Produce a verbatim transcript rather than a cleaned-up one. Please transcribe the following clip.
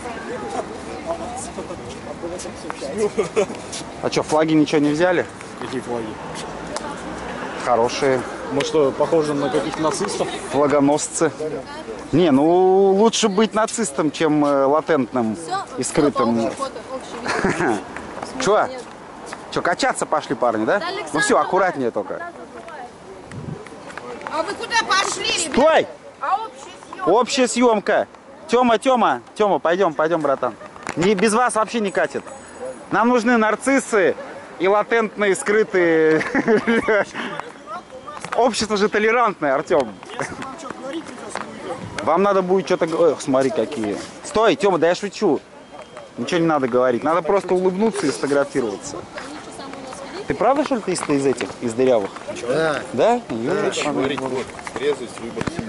А что, флаги ничего не взяли? Какие флаги? Хорошие. Мы что, похожи на каких-то нацистов? Флагоносцы. Не, ну лучше быть нацистом, чем э, латентным и скрытым. Чё? Чё, качаться пошли, парни, да? Ну все, аккуратнее только. А вы куда пошли, ребята? Стой! А общая съемка? Общая съемка. Тёма, Тёма, Тёма, пойдем, пойдем, братан. Не, без вас вообще не катит. Нам нужны нарциссы и латентные, скрытые. Общество же толерантное, Артем. Вам надо будет что-то говорить. Смотри, какие. Стой, Тёма, да я шучу. Ничего не надо говорить. Надо просто улыбнуться и сфотографироваться. Ты правда, что ли, ты из, из этих, из дырявых? Да. Да? Трезвость, выбор семьи.